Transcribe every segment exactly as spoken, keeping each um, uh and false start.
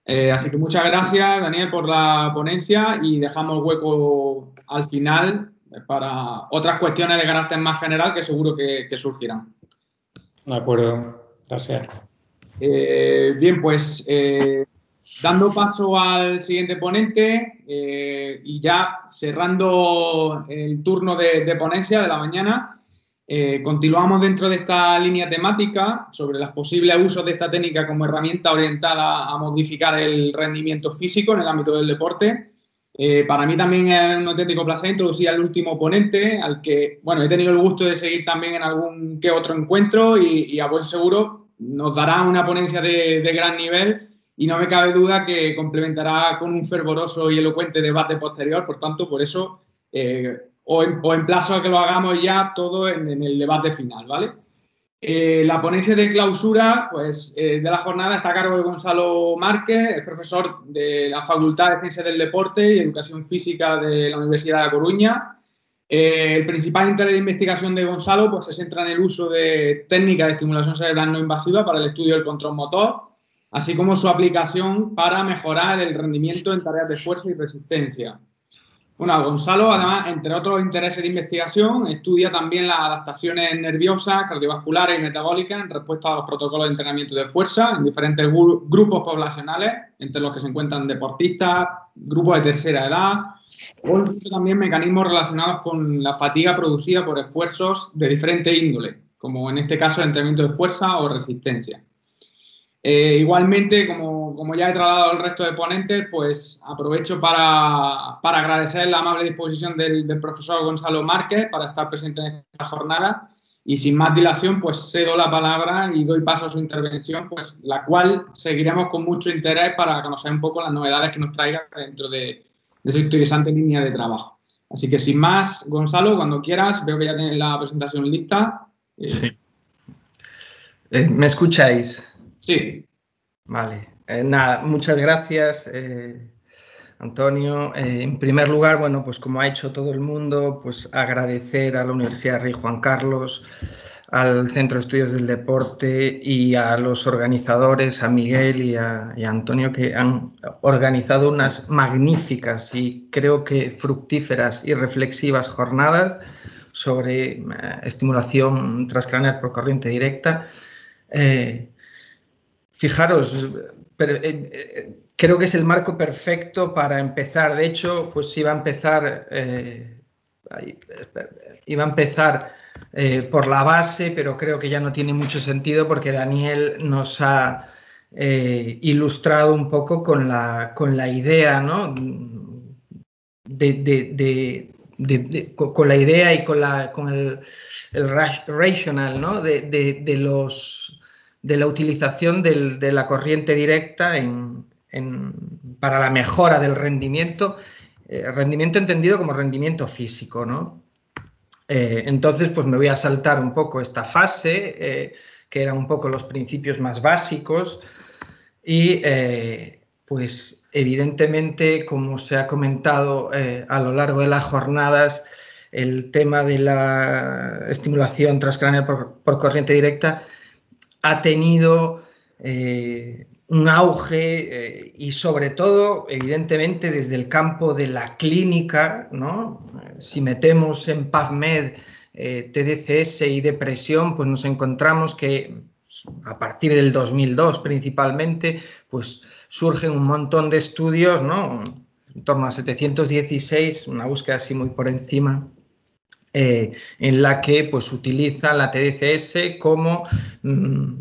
Eh, así que muchas gracias, Daniel, por la ponencia y dejamos hueco al final para otras cuestiones de carácter más general que seguro que, que surgirán. De acuerdo, gracias. Eh, bien, pues eh, dando paso al siguiente ponente eh, y ya cerrando el turno de, de ponencia de la mañana, eh, continuamos dentro de esta línea temática sobre los posibles usos de esta técnica como herramienta orientada a modificar el rendimiento físico en el ámbito del deporte. Eh, para mí también es un auténtico placer introducir al último ponente, al que, bueno, he tenido el gusto de seguir también en algún que otro encuentro y, y a buen seguro nos dará una ponencia de, de gran nivel y no me cabe duda que complementará con un fervoroso y elocuente debate posterior. Por tanto, por eso eh, os, os emplazo a que lo hagamos ya todo en, en el debate final, ¿vale? Eh, la ponencia de clausura pues, eh, de la jornada está a cargo de Gonzalo Márquez, es profesor de la Facultad de Ciencias del Deporte y Educación Física de la Universidad de La Coruña. Eh, el principal interés de investigación de Gonzalo pues, se centra en el uso de técnicas de estimulación cerebral no invasiva para el estudio del control motor, así como su aplicación para mejorar el rendimiento en tareas de fuerza y resistencia. Bueno, Gonzalo, además, entre otros intereses de investigación, estudia también las adaptaciones nerviosas, cardiovasculares y metabólicas en respuesta a los protocolos de entrenamiento de fuerza en diferentes grupos poblacionales, entre los que se encuentran deportistas, grupos de tercera edad, o incluso también mecanismos relacionados con la fatiga producida por esfuerzos de diferente índole, como en este caso el entrenamiento de fuerza o resistencia. Eh, igualmente, como, como ya he trasladado al resto de ponentes, pues aprovecho para, para agradecer la amable disposición del, del profesor Gonzalo Márquez para estar presente en esta jornada y sin más dilación, pues cedo la palabra y doy paso a su intervención, pues la cual seguiremos con mucho interés para conocer un poco las novedades que nos traiga dentro de, de esa interesante línea de trabajo. Así que sin más, Gonzalo, cuando quieras, veo que ya tienes la presentación lista. Eh, sí. Eh, ¿Me escucháis? Sí. Vale. Eh, nada, muchas gracias, eh, Antonio. Eh, en primer lugar, bueno, pues como ha hecho todo el mundo, pues agradecer a la Universidad Rey Juan Carlos, al Centro de Estudios del Deporte y a los organizadores, a Miguel y a, y a Antonio, que han organizado unas magníficas y creo que fructíferas y reflexivas jornadas sobre eh, estimulación transcraneal por corriente directa. Eh, Fijaros, pero, eh, eh, creo que es el marco perfecto para empezar. De hecho, pues iba a empezar, eh, iba a empezar eh, por la base, pero creo que ya no tiene mucho sentido porque Daniel nos ha eh, ilustrado un poco con la, con la idea, ¿no? De, de, de, de, de, con la idea y con, la, con el, el rational, ¿no? De, de, de los de la utilización del, de la corriente directa en, en, para la mejora del rendimiento, eh, rendimiento entendido como rendimiento físico, ¿no? Eh, entonces, pues me voy a saltar un poco esta fase, eh, que eran un poco los principios más básicos, y eh, pues evidentemente, como se ha comentado eh, a lo largo de las jornadas, el tema de la estimulación transcraneal por, por corriente directa ha tenido eh, un auge eh, y sobre todo, evidentemente, desde el campo de la clínica, ¿no? Si metemos en PubMed eh, T D C S y depresión, pues nos encontramos que a partir del dos mil dos principalmente, pues surgen un montón de estudios, ¿no? En torno a setecientos dieciséis, una búsqueda así muy por encima, Eh, en la que pues utiliza la T D C S como mmm,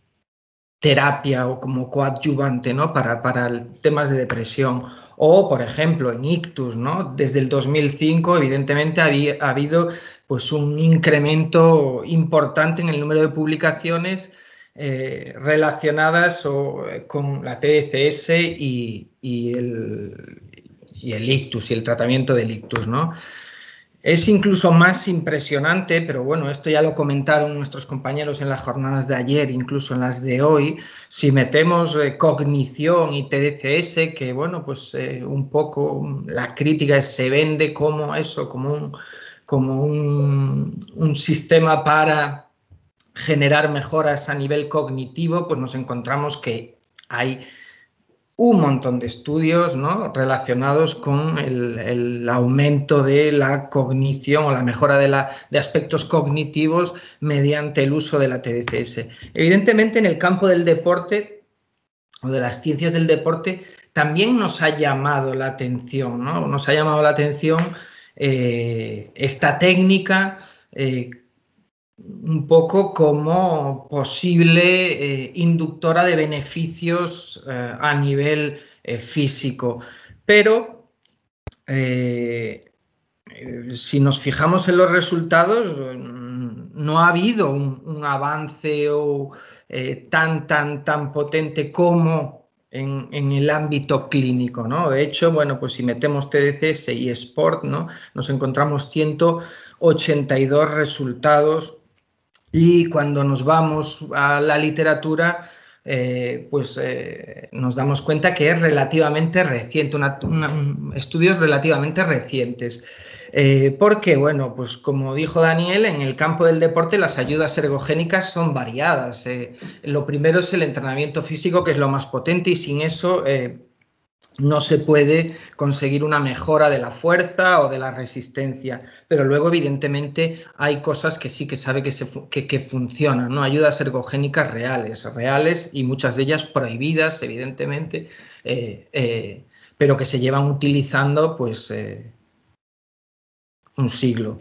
terapia o como coadyuvante, ¿no? para, para temas de depresión. O, por ejemplo, en ictus, ¿no? Desde el dos mil cinco, evidentemente, había, ha habido pues, un incremento importante en el número de publicaciones eh, relacionadas o, con la T D C S y, y, el, y el ictus y el tratamiento del ictus, ¿no? Es incluso más impresionante, pero bueno, esto ya lo comentaron nuestros compañeros en las jornadas de ayer, incluso en las de hoy. Si metemos eh, cognición y T D C S, que bueno, pues eh, un poco la crítica se vende como eso, como un, como un, un sistema para generar mejoras a nivel cognitivo, pues nos encontramos que hay un montón de estudios, ¿no?, relacionados con el, el aumento de la cognición o la mejora de, la, de aspectos cognitivos mediante el uso de la T D C S. Evidentemente, en el campo del deporte o de las ciencias del deporte también nos ha llamado la atención, ¿no? Nos ha llamado la atención eh, esta técnica eh, un poco como posible eh, inductora de beneficios eh, a nivel eh, físico. Pero eh, eh, si nos fijamos en los resultados, no ha habido un, un avance o, eh, tan, tan, tan potente como en, en el ámbito clínico, ¿no? De hecho, bueno, pues si metemos T D C S y Sport, ¿no?, nos encontramos ciento ochenta y dos resultados. Y cuando nos vamos a la literatura, eh, pues eh, nos damos cuenta que es relativamente reciente, una, una, estudios relativamente recientes. Eh, porque, bueno, pues como dijo Daniel, en el campo del deporte las ayudas ergogénicas son variadas. Eh, lo primero es el entrenamiento físico, que es lo más potente, y sin eso eh, no se puede conseguir una mejora de la fuerza o de la resistencia, pero luego evidentemente hay cosas que sí que sabe que, se, que, que funcionan, ¿no? Ayudas ergogénicas reales, reales y muchas de ellas prohibidas, evidentemente, eh, eh, pero que se llevan utilizando pues eh, un siglo.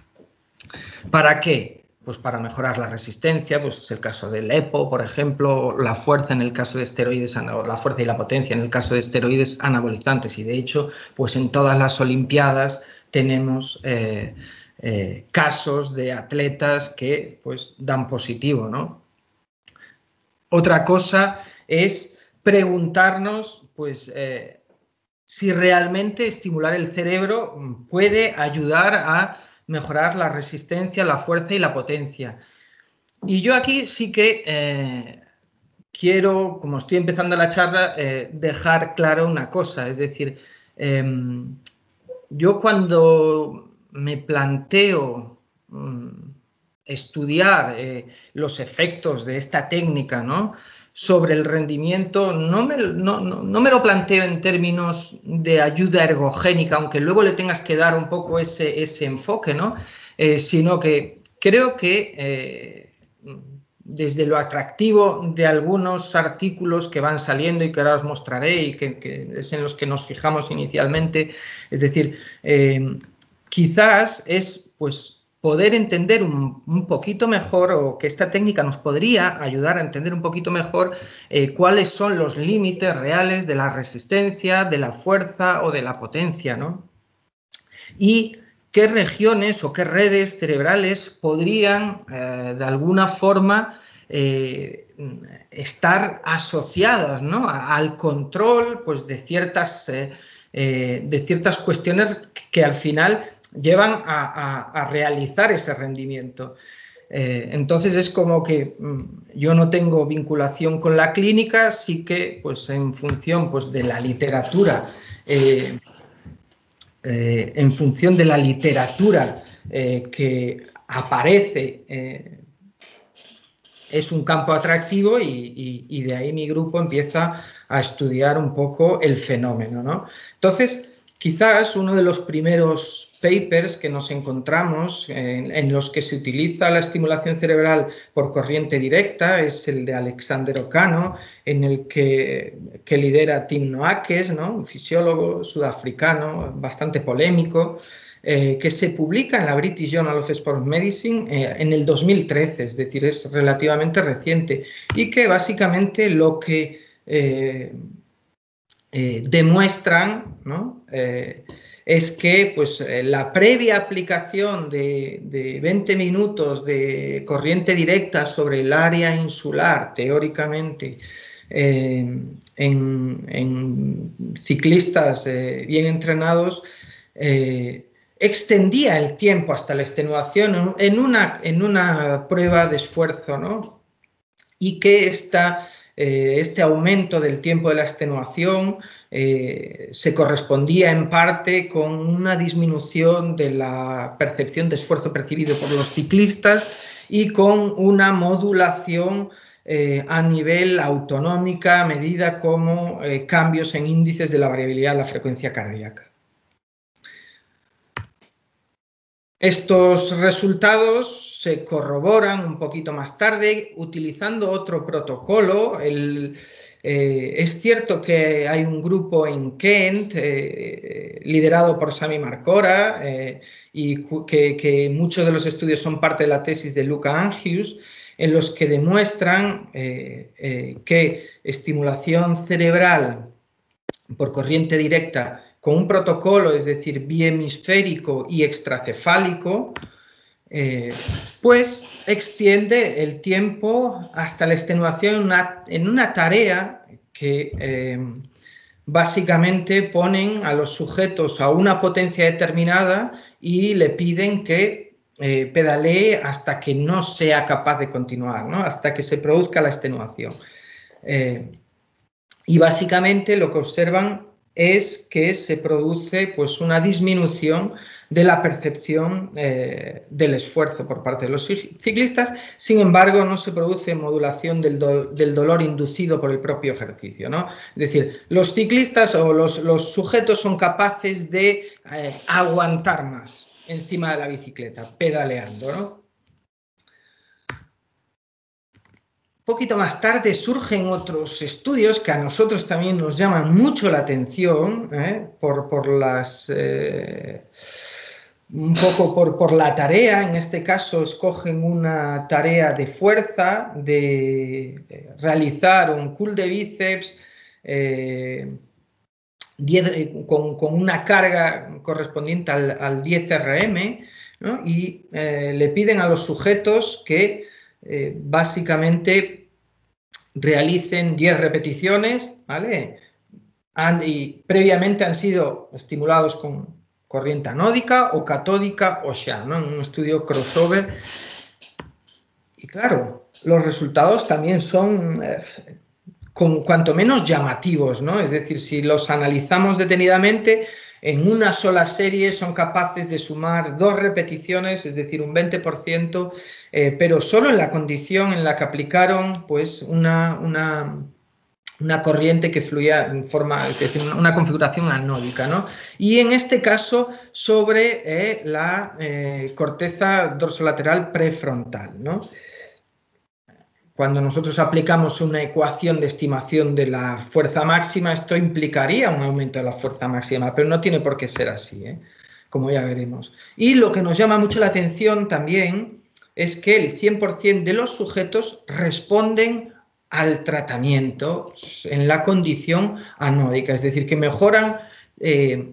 ¿Para qué? Pues para mejorar la resistencia, pues es el caso del EPO, por ejemplo, la fuerza en el caso de esteroides, la fuerza y la potencia en el caso de esteroides anabolizantes, y de hecho, pues en todas las Olimpiadas tenemos eh, eh, casos de atletas que pues dan positivo, ¿no? Otra cosa es preguntarnos, pues, eh, si realmente estimular el cerebro puede ayudar a mejorar la resistencia, la fuerza y la potencia. Y yo aquí sí que eh, quiero, como estoy empezando la charla, eh, dejar claro una cosa, es decir, eh, yo cuando me planteo um, estudiar eh, los efectos de esta técnica, ¿no?, sobre el rendimiento, no me, no, no, no me lo planteo en términos de ayuda ergogénica, aunque luego le tengas que dar un poco ese, ese enfoque, ¿no? Eh, sino que creo que eh, desde lo atractivo de algunos artículos que van saliendo y que ahora os mostraré y que, que es en los que nos fijamos inicialmente, es decir, eh, quizás es pues poder entender un, un poquito mejor, o que esta técnica nos podría ayudar a entender un poquito mejor eh, cuáles son los límites reales de la resistencia, de la fuerza o de la potencia, ¿no? Y qué regiones o qué redes cerebrales podrían eh, de alguna forma eh, estar asociadas, ¿no?, al control pues, de, ciertas, eh, eh, de ciertas cuestiones que al final llevan a, a, a realizar ese rendimiento. Eh, entonces es como que mmm, yo no tengo vinculación con la clínica, sí que pues en función pues, de la literatura, eh, eh, en función de la literatura eh, que aparece, eh, es un campo atractivo y, y, y de ahí mi grupo empieza a estudiar un poco el fenómeno, ¿no? Entonces, quizás uno de los primeros papers que nos encontramos en, en los que se utiliza la estimulación cerebral por corriente directa es el de Alexander Ocano, en el que, que lidera Tim Noakes, ¿no?, un fisiólogo sudafricano bastante polémico, eh, que se publica en la British Journal of Sports Medicine eh, en el dos mil trece, es decir, es relativamente reciente, y que básicamente lo que eh, eh, demuestran, ¿no?, eh, es que pues, la previa aplicación de, de veinte minutos de corriente directa sobre el área insular, teóricamente, eh, en, en ciclistas eh, bien entrenados, eh, extendía el tiempo hasta la extenuación en una, en una prueba de esfuerzo, ¿no? Y que esta, eh, este aumento del tiempo de la extenuación eh, se correspondía en parte con una disminución de la percepción de esfuerzo percibido por los ciclistas y con una modulación eh, a nivel autonómica, medida como eh, cambios en índices de la variabilidad de la frecuencia cardíaca. Estos resultados se corroboran un poquito más tarde utilizando otro protocolo. El, eh, es cierto que hay un grupo en Kent eh, liderado por Sami Marcora eh, y que, que muchos de los estudios son parte de la tesis de Luca Angius, en los que demuestran eh, eh, que estimulación cerebral por corriente directa con un protocolo, es decir, biemisférico y extracefálico, eh, pues extiende el tiempo hasta la extenuación en una, en una tarea que eh, básicamente ponen a los sujetos a una potencia determinada y le piden que eh, pedalee hasta que no sea capaz de continuar, ¿no? Hasta que se produzca la extenuación. Eh, y básicamente lo que observan es que se produce pues, una disminución de la percepción eh, del esfuerzo por parte de los ciclistas. Sin embargo, no se produce modulación del, do del dolor inducido por el propio ejercicio, ¿no? Es decir, los ciclistas o los, los sujetos son capaces de eh, aguantar más encima de la bicicleta, pedaleando, ¿no? Un poquito más tarde surgen otros estudios que a nosotros también nos llaman mucho la atención, ¿eh? por, por las, eh, un poco por, por la tarea. En este caso escogen una tarea de fuerza, de realizar un curl de bíceps eh, diez, con, con una carga correspondiente al, al diez R M, ¿no? Y eh, le piden a los sujetos que Eh, básicamente realicen diez repeticiones, ¿vale? Han, y previamente han sido estimulados con corriente anódica o catódica o S H A, ¿no? En un estudio crossover. Y claro, los resultados también son eh, con, cuanto menos llamativos, ¿no? Es decir, si los analizamos detenidamente, en una sola serie son capaces de sumar dos repeticiones, es decir, un veinte por ciento, eh, pero solo en la condición en la que aplicaron pues, una, una, una corriente que fluía en forma, es decir, una configuración anódica, ¿no? Y en este caso sobre eh, la eh, corteza dorsolateral prefrontal, ¿no? Cuando nosotros aplicamos una ecuación de estimación de la fuerza máxima, esto implicaría un aumento de la fuerza máxima, pero no tiene por qué ser así, ¿eh? Como ya veremos. Y lo que nos llama mucho la atención también es que el cien por cien de los sujetos responden al tratamiento en la condición anódica, es decir, que mejoran eh,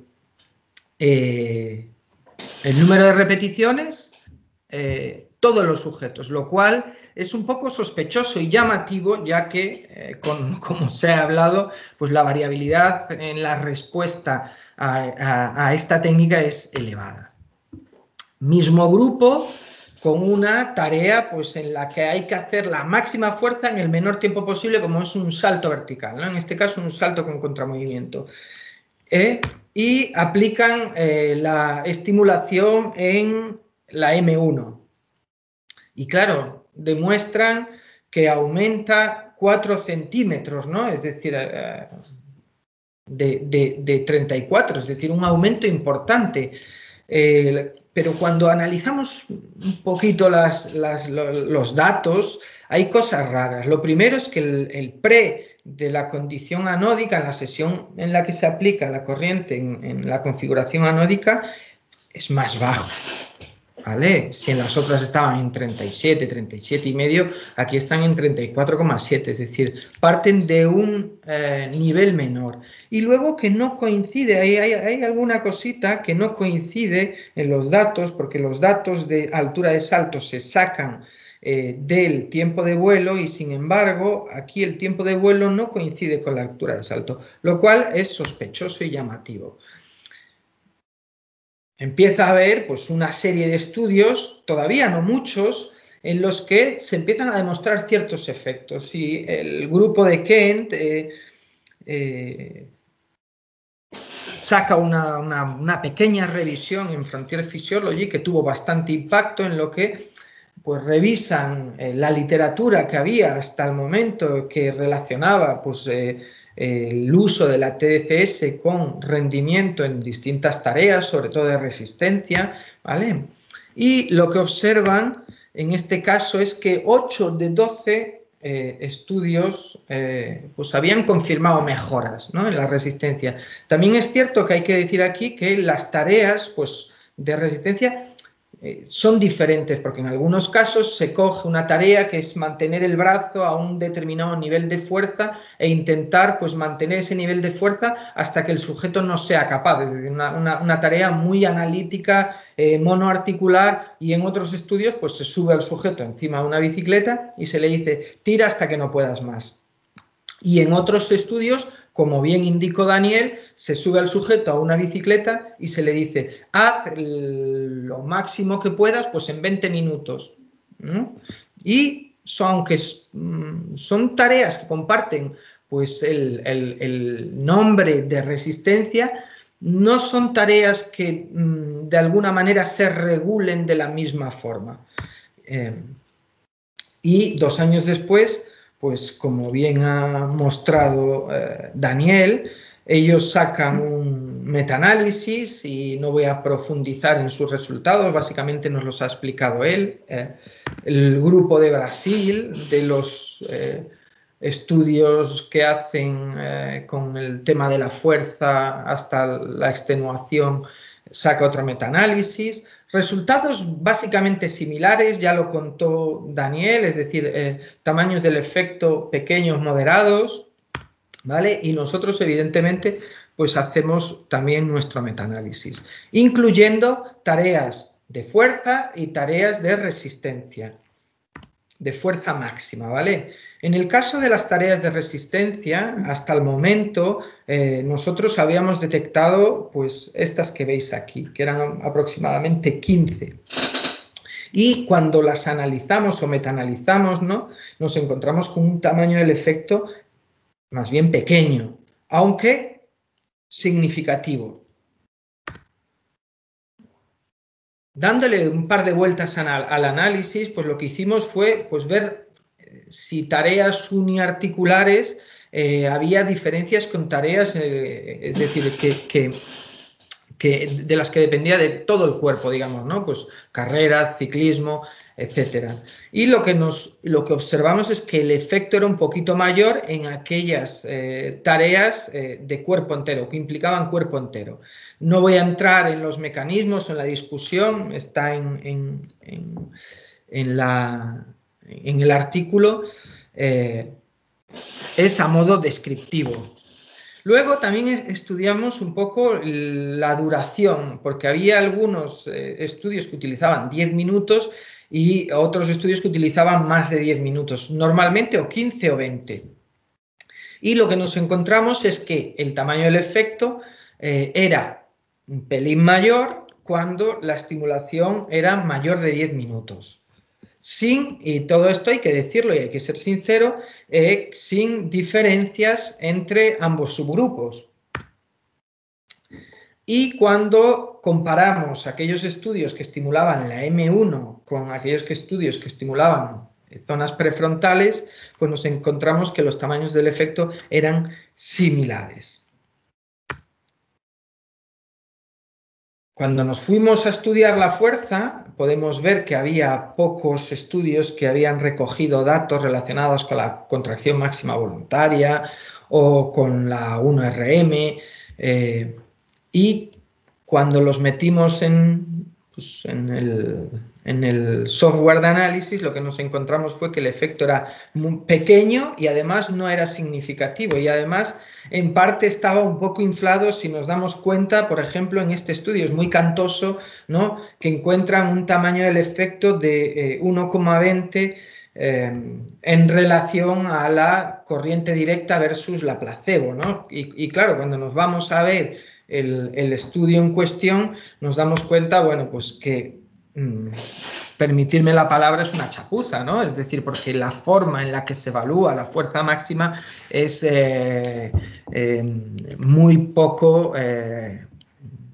eh, el número de repeticiones, eh, todos los sujetos, lo cual es un poco sospechoso y llamativo, ya que, eh, con, como se ha hablado, pues la variabilidad en la respuesta a, a, a esta técnica es elevada. Mismo grupo, con una tarea pues, en la que hay que hacer la máxima fuerza en el menor tiempo posible, como es un salto vertical, ¿no? En este caso un salto con contramovimiento. Eh, y aplican eh, la estimulación en la M uno. Y claro, demuestran que aumenta cuatro centímetros, ¿no? Es decir, eh, de, de, de treinta y cuatro, es decir, un aumento importante. Eh, pero cuando analizamos un poquito las, las, los datos, hay cosas raras. Lo primero es que el, el pre de la condición anódica, en la sesión en la que se aplica la corriente en, en la configuración anódica, es más bajo. ¿Vale? Si en las otras estaban en treinta y siete, treinta y siete y medio, aquí están en treinta y cuatro coma siete, es decir, parten de un eh, nivel menor. Y luego que no coincide, hay, hay, hay alguna cosita que no coincide en los datos, porque los datos de altura de salto se sacan eh, del tiempo de vuelo y sin embargo aquí el tiempo de vuelo no coincide con la altura de salto, lo cual es sospechoso y llamativo. Empieza a haber pues, una serie de estudios, todavía no muchos, en los que se empiezan a demostrar ciertos efectos. Y el grupo de Kent eh, eh, saca una, una, una pequeña revisión en Frontier Physiology que tuvo bastante impacto, en lo que pues revisan eh, la literatura que había hasta el momento que relacionaba pues, eh, el uso de la T D C S con rendimiento en distintas tareas, sobre todo de resistencia, ¿vale? Y lo que observan en este caso es que ocho de doce eh, estudios eh, pues habían confirmado mejoras, ¿no?, en la resistencia. También es cierto que hay que decir aquí que las tareas pues, de resistencia eh, son diferentes, porque en algunos casos se coge una tarea que es mantener el brazo a un determinado nivel de fuerza e intentar pues, mantener ese nivel de fuerza hasta que el sujeto no sea capaz. Es decir, una, una, una tarea muy analítica, eh, monoarticular, y en otros estudios pues, se sube al sujeto encima de una bicicleta y se le dice tira hasta que no puedas más. Y en otros estudios, como bien indicó Daniel, se sube al sujeto a una bicicleta y se le dice haz lo máximo que puedas pues en veinte minutos, ¿no? Y son, aunque son tareas que comparten pues el, el, el nombre de resistencia, no son tareas que de alguna manera se regulen de la misma forma. Eh, y dos años después, pues como bien ha mostrado eh, Daniel, ellos sacan un metaanálisis y no voy a profundizar en sus resultados, básicamente nos los ha explicado él. Eh, el grupo de Brasil, de los eh, estudios que hacen eh, con el tema de la fuerza hasta la extenuación, saca otro metaanálisis. Resultados básicamente similares, ya lo contó Daniel, es decir, eh, tamaños del efecto pequeños, moderados, ¿vale? Y nosotros, evidentemente, pues hacemos también nuestro metaanálisis, incluyendo tareas de fuerza y tareas de resistencia, de fuerza máxima, ¿vale? En el caso de las tareas de resistencia, hasta el momento, eh, nosotros habíamos detectado pues estas que veis aquí, que eran aproximadamente quince. Y cuando las analizamos o metaanalizamos, ¿no?, nos encontramos con un tamaño del efecto más bien pequeño, aunque significativo. Dándole un par de vueltas al, al análisis, pues lo que hicimos fue pues, ver si tareas uniarticulares eh, había diferencias con tareas, eh, es decir, que, que, que de las que dependía de todo el cuerpo, digamos, ¿no? Pues carrera, ciclismo, etcétera. Y lo que, nos, lo que observamos es que el efecto era un poquito mayor en aquellas eh, tareas eh, de cuerpo entero, que implicaban cuerpo entero. No voy a entrar en los mecanismos, en la discusión, está en, en, en, en, la, en el artículo, eh, es a modo descriptivo. Luego también estudiamos un poco la duración, porque había algunos eh, estudios que utilizaban diez minutos y otros estudios que utilizaban más de diez minutos, normalmente o quince o veinte. Y lo que nos encontramos es que el tamaño del efecto eh, era un pelín mayor cuando la estimulación era mayor de diez minutos. Sin, y todo esto hay que decirlo y hay que ser sincero, eh, sin diferencias entre ambos subgrupos. Y cuando comparamos aquellos estudios que estimulaban la eme uno con aquellos que estudios que estimulaban zonas prefrontales, pues nos encontramos que los tamaños del efecto eran similares. Cuando nos fuimos a estudiar la fuerza, podemos ver que había pocos estudios que habían recogido datos relacionados con la contracción máxima voluntaria o con la uno erre eme, eh, y cuando los metimos en, pues, en, el, en el software de análisis, lo que nos encontramos fue que el efecto era muy pequeño y además no era significativo, y además en parte estaba un poco inflado. Si nos damos cuenta, por ejemplo, en este estudio es muy cantoso, ¿no?, que encuentran un tamaño del efecto de eh, uno coma veinte eh, en relación a la corriente directa versus la placebo, ¿no? Y, y claro, cuando nos vamos a ver el, el estudio en cuestión, nos damos cuenta, bueno, pues que mmm, permitirme la palabra es una chapuza, ¿no? Es decir, porque la forma en la que se evalúa la fuerza máxima es eh, eh, muy poco eh,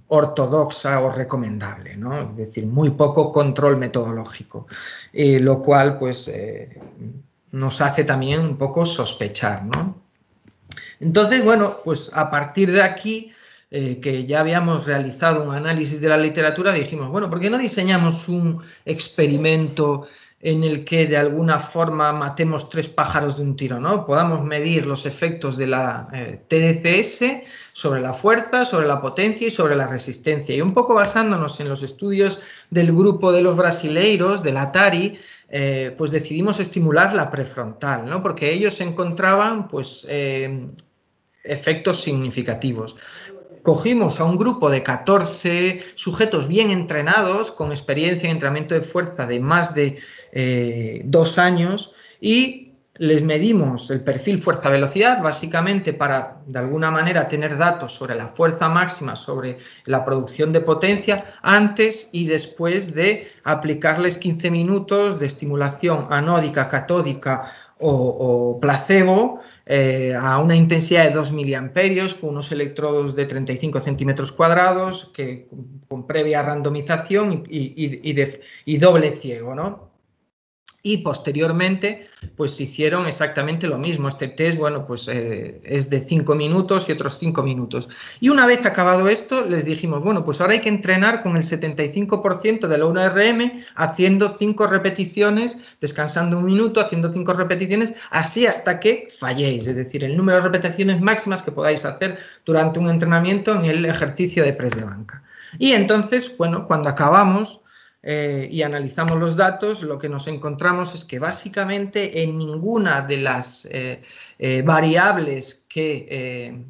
ortodoxa o recomendable, ¿no? Es decir, muy poco control metodológico, eh, lo cual pues eh, nos hace también un poco sospechar, ¿no? Entonces, bueno, pues a partir de aquí, eh, que ya habíamos realizado un análisis de la literatura, dijimos, bueno, ¿por qué no diseñamos un experimento en el que de alguna forma matemos tres pájaros de un tiro, ¿no? Podamos medir los efectos de la eh, T D C S sobre la fuerza, sobre la potencia y sobre la resistencia. Y un poco basándonos en los estudios del grupo de los brasileiros, del Atari, eh, pues decidimos estimular la prefrontal, ¿no? Porque ellos encontraban pues eh, efectos significativos. Cogimos a un grupo de catorce sujetos bien entrenados, con experiencia en entrenamiento de fuerza de más de eh, dos años, y les medimos el perfil fuerza-velocidad, básicamente para, de alguna manera, tener datos sobre la fuerza máxima, sobre la producción de potencia, antes y después de aplicarles quince minutos de estimulación anódica, catódica o, o placebo, Eh, a una intensidad de dos miliamperios con unos electrodos de treinta y cinco centímetros cuadrados que, con previa randomización y, y, y, de, y doble ciego, ¿no? Y posteriormente pues hicieron exactamente lo mismo. Este test, bueno, pues eh, es de cinco minutos y otros cinco minutos. Y una vez acabado esto, les dijimos, bueno, pues ahora hay que entrenar con el setenta y cinco por ciento de la uno R M, haciendo cinco repeticiones, descansando un minuto, haciendo cinco repeticiones, así hasta que falléis. Es decir, el número de repeticiones máximas que podáis hacer durante un entrenamiento en el ejercicio de press de banca. Y entonces, bueno, cuando acabamos Eh, y analizamos los datos, lo que nos encontramos es que básicamente en ninguna de las eh, eh, variables que, eh,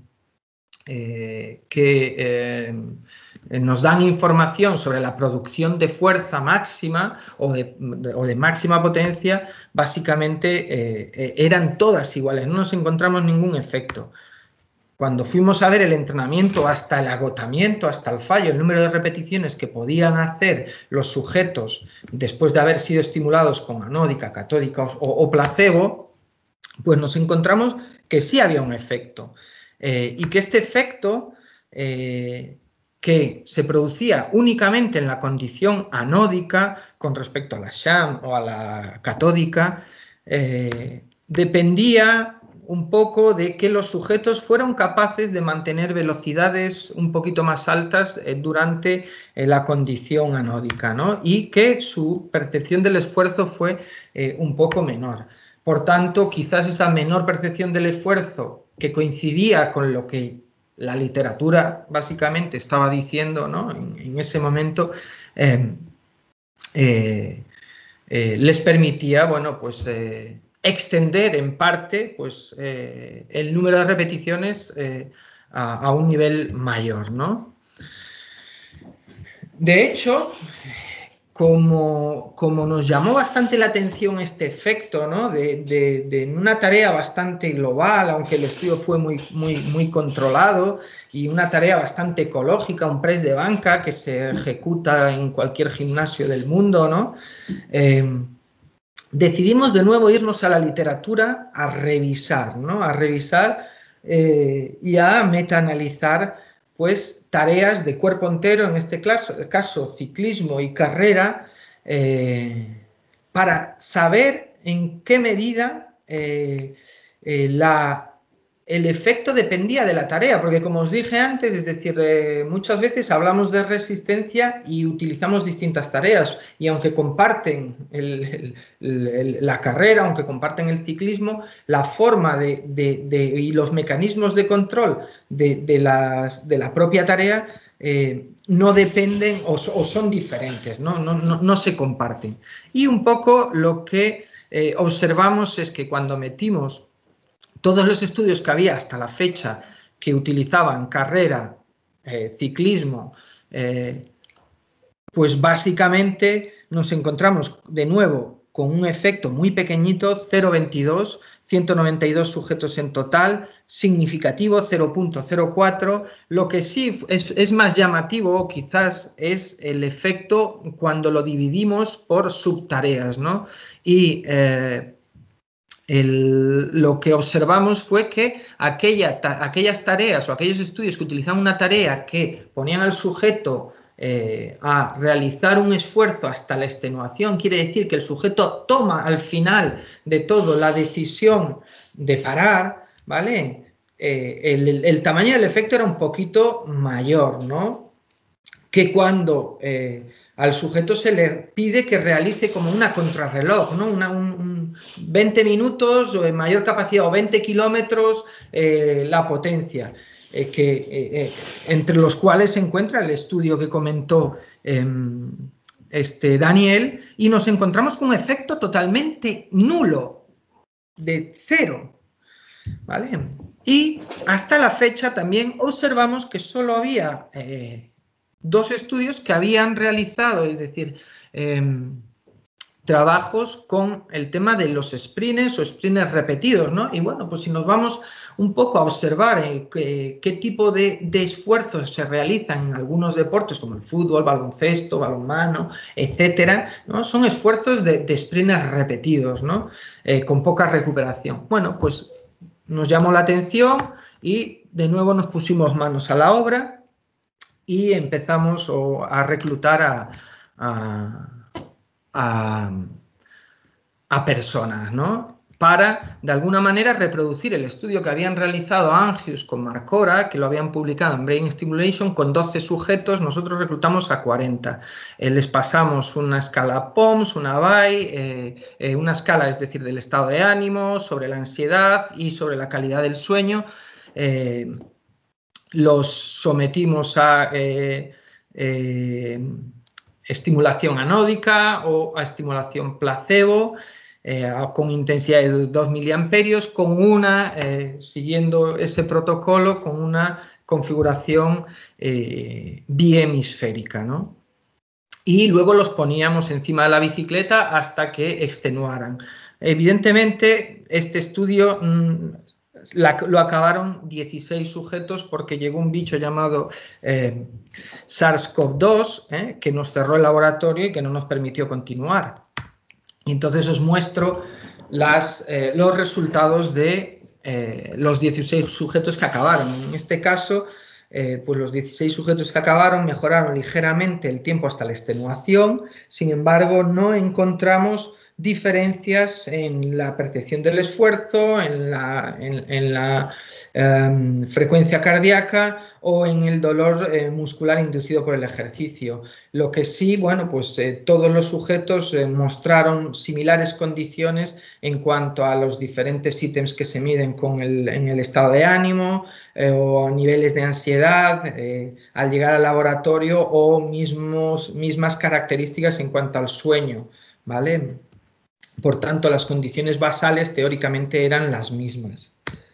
eh, que eh, nos dan información sobre la producción de fuerza máxima o de, de, o de máxima potencia, básicamente eh, eh, eran todas iguales, no nos encontramos ningún efecto. Cuando fuimos a ver el entrenamiento hasta el agotamiento, hasta el fallo, el número de repeticiones que podían hacer los sujetos después de haber sido estimulados con anódica, catódica o, o placebo, pues nos encontramos que sí había un efecto. Eh, y que este efecto, eh, que se producía únicamente en la condición anódica con respecto a la sham o a la catódica, eh, dependía un poco de que los sujetos fueron capaces de mantener velocidades un poquito más altas eh, durante eh, la condición anódica, ¿no? Y que su percepción del esfuerzo fue eh, un poco menor. Por tanto, quizás esa menor percepción del esfuerzo, que coincidía con lo que la literatura básicamente estaba diciendo, ¿no? en, en ese momento, eh, eh, eh, les permitía, bueno, pues eh, extender en parte pues, eh, el número de repeticiones eh, a, a un nivel mayor, ¿no? De hecho, como, como nos llamó bastante la atención este efecto, ¿no? de, de, de una tarea bastante global, aunque el estudio fue muy, muy, muy controlado, y una tarea bastante ecológica, un press de banca que se ejecuta en cualquier gimnasio del mundo, ¿no? Eh, decidimos de nuevo irnos a la literatura a revisar, ¿no? A revisar eh, y a metaanalizar pues, tareas de cuerpo entero, en este caso, caso ciclismo y carrera, eh, para saber en qué medida eh, eh, la el efecto dependía de la tarea, porque como os dije antes, es decir, eh, muchas veces hablamos de resistencia y utilizamos distintas tareas, y aunque comparten el, el, el, la carrera, aunque comparten el ciclismo, la forma de, de, de, y los mecanismos de control de, de, las, de la propia tarea eh, no dependen o, o son diferentes, ¿no? No, no, no se comparten. Y un poco lo que eh, observamos es que cuando metimos todos los estudios que había hasta la fecha que utilizaban carrera, eh, ciclismo, eh, pues básicamente nos encontramos de nuevo con un efecto muy pequeñito, cero coma veintidós, ciento noventa y dos sujetos en total, significativo cero coma cero cuatro. Lo que sí es, es más llamativo quizás es el efecto cuando lo dividimos por subtareas, ¿no? Y eh, el, lo que observamos fue que aquella, ta, aquellas tareas o aquellos estudios que utilizaban una tarea que ponían al sujeto eh, a realizar un esfuerzo hasta la extenuación, quiere decir que el sujeto toma al final de todo la decisión de parar, ¿vale? Eh, el, el, el tamaño del efecto era un poquito mayor, ¿no? Que cuando eh, al sujeto se le pide que realice como una contrarreloj, ¿no? Una, un, un veinte minutos o mayor capacidad o veinte kilómetros eh, la potencia, eh, que, eh, entre los cuales se encuentra el estudio que comentó eh, este Daniel, y nos encontramos con un efecto totalmente nulo, de cero, ¿vale? Y hasta la fecha también observamos que solo había eh, dos estudios que habían realizado, es decir, eh, trabajos con el tema de los sprints o sprints repetidos, ¿no? Y bueno, pues si nos vamos un poco a observar eh, qué, qué tipo de, de esfuerzos se realizan en algunos deportes como el fútbol, baloncesto, balonmano, etcétera, ¿no? Son esfuerzos de, de sprints repetidos, ¿no? Eh, con poca recuperación. Bueno, pues nos llamó la atención y de nuevo nos pusimos manos a la obra y empezamos o, a reclutar a, a, a, a personas, ¿no? Para, de alguna manera, reproducir el estudio que habían realizado Angius con Marcora, que lo habían publicado en Brain Stimulation, con doce sujetos. Nosotros reclutamos a cuarenta. Eh, les pasamos una escala P O M S, una B A I, eh, eh, una escala, es decir, del estado de ánimo, sobre la ansiedad y sobre la calidad del sueño. Eh, los sometimos a eh, eh, estimulación anódica o a estimulación placebo, eh, con intensidad de dos miliamperios, con una, eh, siguiendo ese protocolo, con una configuración eh, bihemisférica, ¿no? Y luego los poníamos encima de la bicicleta hasta que extenuaran. Evidentemente, este estudio mmm, la, lo acabaron dieciséis sujetos porque llegó un bicho llamado eh, SARS CoV dos, eh, que nos cerró el laboratorio y que no nos permitió continuar. Y entonces os muestro las, eh, los resultados de eh, los dieciséis sujetos que acabaron. En este caso, eh, pues los dieciséis sujetos que acabaron mejoraron ligeramente el tiempo hasta la extenuación. Sin embargo, no encontramos diferencias en la percepción del esfuerzo, en la, en, en la eh, frecuencia cardíaca o en el dolor eh, muscular inducido por el ejercicio. Lo que sí, bueno, pues eh, todos los sujetos eh, mostraron similares condiciones en cuanto a los diferentes ítems que se miden con el, en el estado de ánimo eh, o niveles de ansiedad eh, al llegar al laboratorio, o mismos, mismas características en cuanto al sueño, ¿vale? Por tanto, las condiciones basales teóricamente eran las mismas.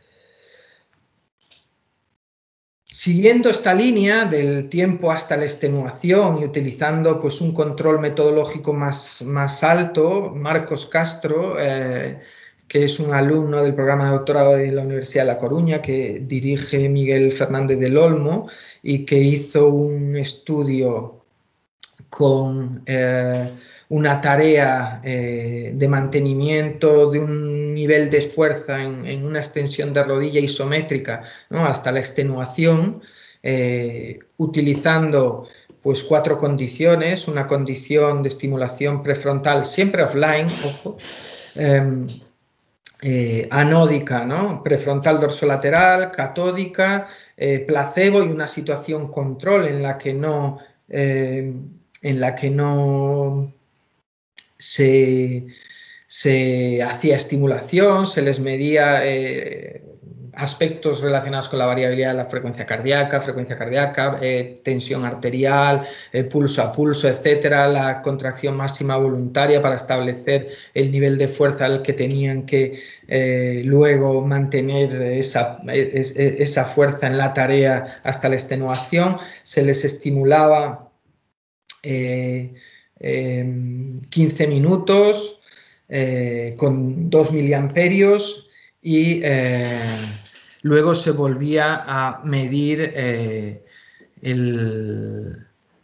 Siguiendo esta línea del tiempo hasta la extenuación y utilizando pues, un control metodológico más, más alto, Marcos Castro, eh, que es un alumno del programa de doctorado de la Universidad de La Coruña, que dirige Miguel Fernández del Olmo, y que hizo un estudio con eh, una tarea eh, de mantenimiento de un nivel de fuerza en, en una extensión de rodilla isométrica, ¿no? Hasta la extenuación, eh, utilizando pues cuatro condiciones: una condición de estimulación prefrontal, siempre offline, ojo, eh, eh, anódica, ¿no? Prefrontal dorsolateral, catódica, eh, placebo, y una situación control en la que no, eh, en la que no Se, se hacía estimulación, se les medía eh, aspectos relacionados con la variabilidad de la frecuencia cardíaca, frecuencia cardíaca, eh, tensión arterial, eh, pulso a pulso, etcétera, la contracción máxima voluntaria para establecer el nivel de fuerza al que tenían que eh, luego mantener esa, esa fuerza en la tarea hasta la extenuación. Se les estimulaba eh, Eh, quince minutos eh, con dos miliamperios, y eh, luego se volvía a medir eh, el,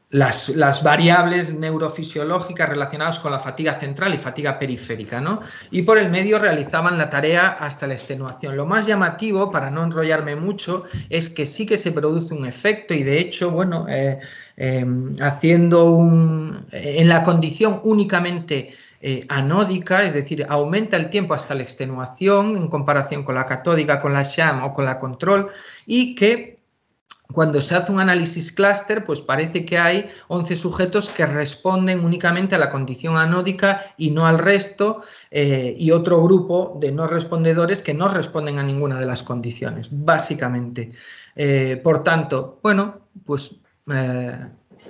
las, las variables neurofisiológicas relacionadas con la fatiga central y fatiga periférica, ¿no? Y por el medio realizaban la tarea hasta la extenuación. Lo más llamativo, para no enrollarme mucho, es que sí que se produce un efecto y de hecho, bueno, eh, eh, haciendo un... en la condición únicamente eh, anódica, es decir, aumenta el tiempo hasta la extenuación en comparación con la catódica, con la sham o con la control, y que cuando se hace un análisis clúster, pues parece que hay once sujetos que responden únicamente a la condición anódica y no al resto, eh, y otro grupo de no respondedores que no responden a ninguna de las condiciones, básicamente. Eh, por tanto, bueno, pues eh,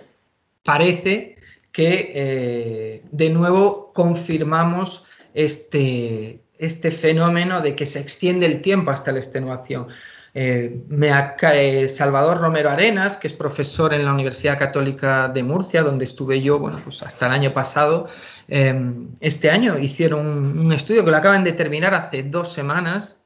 parece que eh, de nuevo confirmamos este, este fenómeno de que se extiende el tiempo hasta la extenuación. Eh, me eh, Salvador Romero Arenas, que es profesor en la Universidad Católica de Murcia, donde estuve yo, bueno, pues hasta el año pasado, eh, este año hicieron un, un estudio que lo acaban de terminar hace dos semanas,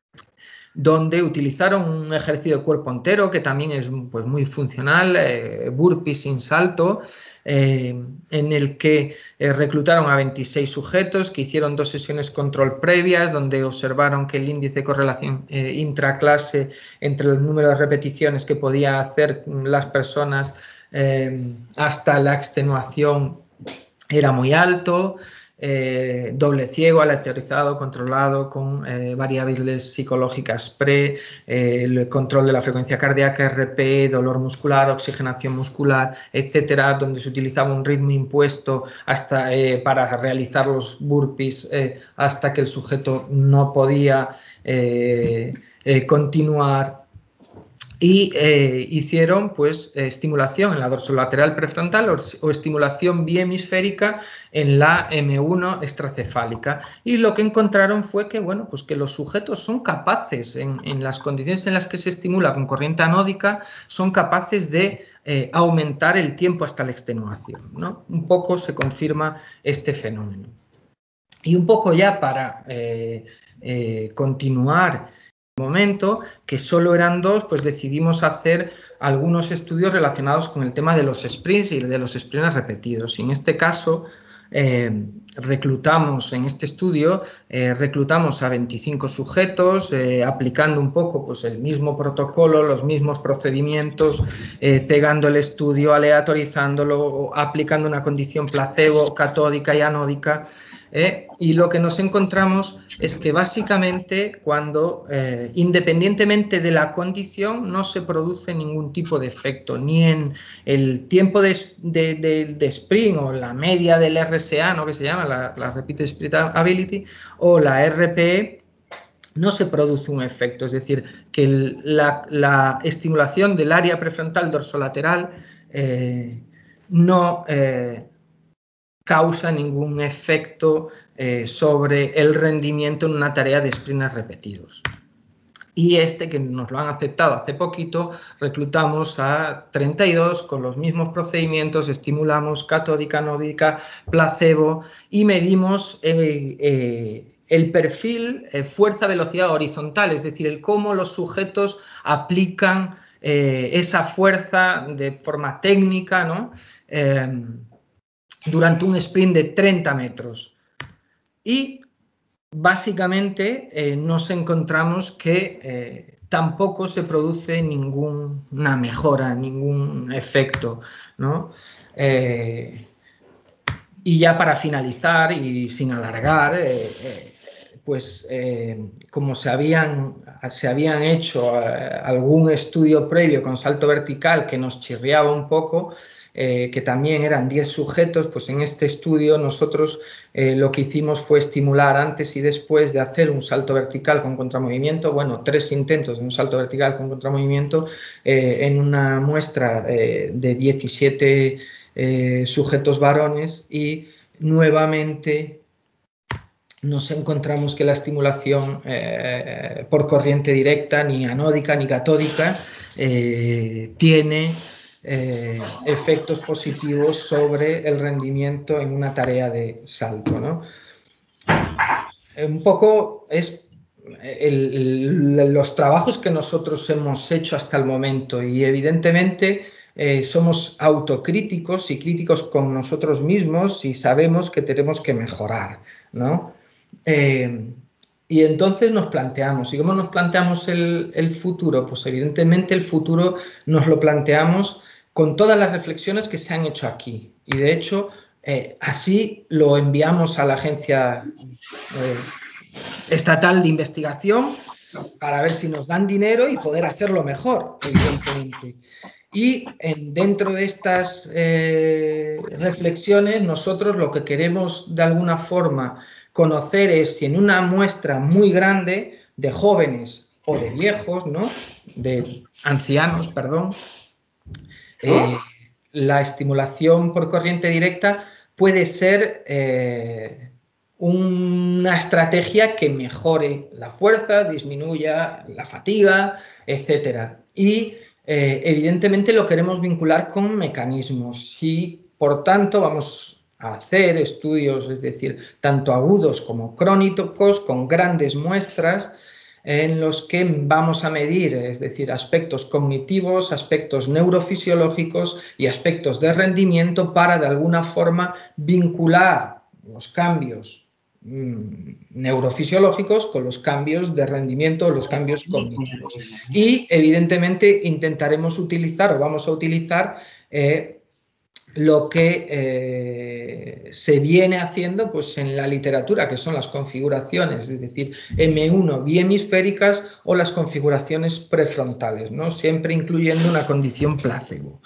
donde utilizaron un ejercicio de cuerpo entero que también es pues, muy funcional, eh, burpees sin salto, eh, en el que eh, reclutaron a veintiséis sujetos que hicieron dos sesiones control previas, donde observaron que el índice de correlación eh, intraclase entre el número de repeticiones que podían hacer las personas eh, hasta la extenuación era muy alto. Eh, doble ciego, aleatorizado, controlado con eh, variables psicológicas pre, eh, el control de la frecuencia cardíaca, R P, dolor muscular, oxigenación muscular, etcétera, donde se utilizaba un ritmo impuesto hasta eh, para realizar los burpees eh, hasta que el sujeto no podía eh, eh, continuar. Y eh, hicieron pues estimulación en la dorsolateral prefrontal o, o estimulación biemisférica en la M uno extracefálica, y lo que encontraron fue que, bueno, pues que los sujetos son capaces, en, en las condiciones en las que se estimula con corriente anódica, son capaces de eh, aumentar el tiempo hasta la extenuación, ¿no? Un poco se confirma este fenómeno. Y un poco ya para eh, eh, continuar momento, que solo eran dos, pues decidimos hacer algunos estudios relacionados con el tema de los sprints y de los sprints repetidos. Y en este caso, eh, reclutamos en este estudio, eh, reclutamos a veinticinco sujetos, eh, aplicando un poco pues, el mismo protocolo, los mismos procedimientos, eh, cegando el estudio, aleatorizándolo, aplicando una condición placebo, catódica y anódica. Eh, y lo que nos encontramos es que básicamente cuando, eh, independientemente de la condición, no se produce ningún tipo de efecto, ni en el tiempo de, de, de, de sprint o la media del R S A, ¿no? Que se llama la, la Repeated Sprint Ability, o la R P E, no se produce un efecto. Es decir, que el, la, la estimulación del área prefrontal dorsolateral eh, no... Eh, causa ningún efecto eh, sobre el rendimiento en una tarea de sprints repetidos. Y este, que nos lo han aceptado hace poquito, reclutamos a treinta y dos con los mismos procedimientos, estimulamos catódica, anódica, placebo y medimos eh, eh, el perfil eh, fuerza-velocidad horizontal, es decir, el cómo los sujetos aplican eh, esa fuerza de forma técnica, ¿no? Eh, durante un sprint de treinta metros. Y básicamente eh, nos encontramos que eh, tampoco se produce ninguna mejora, ningún efecto, ¿no? Eh, y ya para finalizar y sin alargar, eh, eh, pues eh, como se habían, se habían hecho eh, algún estudio previo con salto vertical que nos chirriaba un poco, Eh, que también eran diez sujetos, pues en este estudio nosotros eh, lo que hicimos fue estimular antes y después de hacer un salto vertical con contramovimiento, bueno, tres intentos de un salto vertical con contramovimiento eh, en una muestra eh, de diecisiete eh, sujetos varones, y nuevamente nos encontramos que la estimulación eh, por corriente directa, ni anódica ni catódica, eh, tiene Eh, efectos positivos sobre el rendimiento en una tarea de salto, ¿no? Un poco es el, el, los trabajos que nosotros hemos hecho hasta el momento, y evidentemente eh, somos autocríticos y críticos con nosotros mismos y sabemos que tenemos que mejorar, ¿no? Eh, y entonces nos planteamos, ¿y cómo nos planteamos el, el futuro? Pues evidentemente el futuro nos lo planteamos con todas las reflexiones que se han hecho aquí. Y de hecho, eh, así lo enviamos a la Agencia eh, Estatal de Investigación para ver si nos dan dinero y poder hacerlo mejor, evidentemente. Y en, dentro de estas eh, reflexiones, nosotros lo que queremos de alguna forma conocer es si en una muestra muy grande de jóvenes o de viejos, ¿no? De ancianos, perdón, eh, la estimulación por corriente directa puede ser eh, una estrategia que mejore la fuerza, disminuya la fatiga, etcétera. Y eh, evidentemente lo queremos vincular con mecanismos y, por tanto, vamos a hacer estudios, es decir, tanto agudos como crónicos, con grandes muestras, en los que vamos a medir, es decir, aspectos cognitivos, aspectos neurofisiológicos y aspectos de rendimiento para, de alguna forma, vincular los cambios mmm, neurofisiológicos con los cambios de rendimiento, los cambios cognitivos. Y, evidentemente, intentaremos utilizar o vamos a utilizar eh, lo que eh, se viene haciendo pues, en la literatura, que son las configuraciones, es decir, eme uno biemisféricas o las configuraciones prefrontales, ¿no? Siempre incluyendo una condición placebo.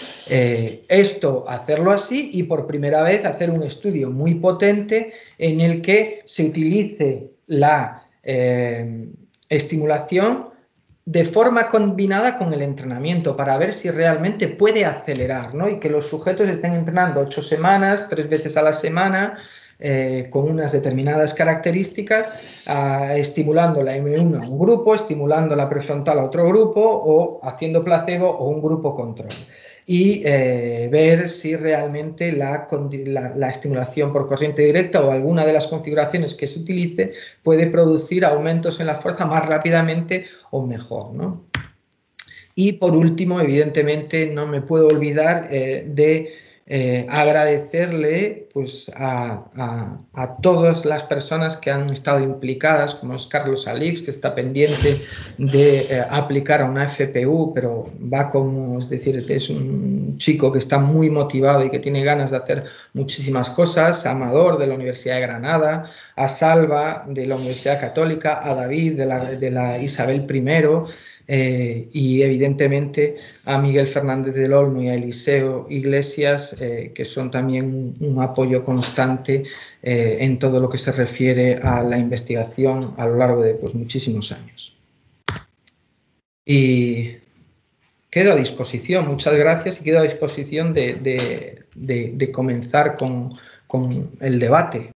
Eh, esto, hacerlo así y por primera vez hacer un estudio muy potente en el que se utilice la eh, estimulación de forma combinada con el entrenamiento para ver si realmente puede acelerar, ¿no? Y que los sujetos estén entrenando ocho semanas, tres veces a la semana, eh, con unas determinadas características, uh, estimulando la eme uno a un grupo, estimulando la prefrontal a otro grupo o haciendo placebo o un grupo control. Y eh, ver si realmente la, la, la estimulación por corriente directa o alguna de las configuraciones que se utilice puede producir aumentos en la fuerza más rápidamente o mejor, ¿no? Y por último, evidentemente, no me puedo olvidar eh, de eh, agradecerle pues, a, a, a todas las personas que han estado implicadas, como es Carlos Alix, que está pendiente de eh, aplicar a una efe pe u, pero va como, es decir, es un chico que está muy motivado y que tiene ganas de hacer muchísimas cosas, a Amador de la Universidad de Granada, a Salva de la Universidad Católica, a David de la, de la Isabel primero, Eh, y evidentemente a Miguel Fernández del Olmo y a Eliseo Iglesias, eh, que son también un, un apoyo constante eh, en todo lo que se refiere a la investigación a lo largo de pues, muchísimos años. Y quedo a disposición, muchas gracias, y quedo a disposición de, de, de, de comenzar con, con el debate.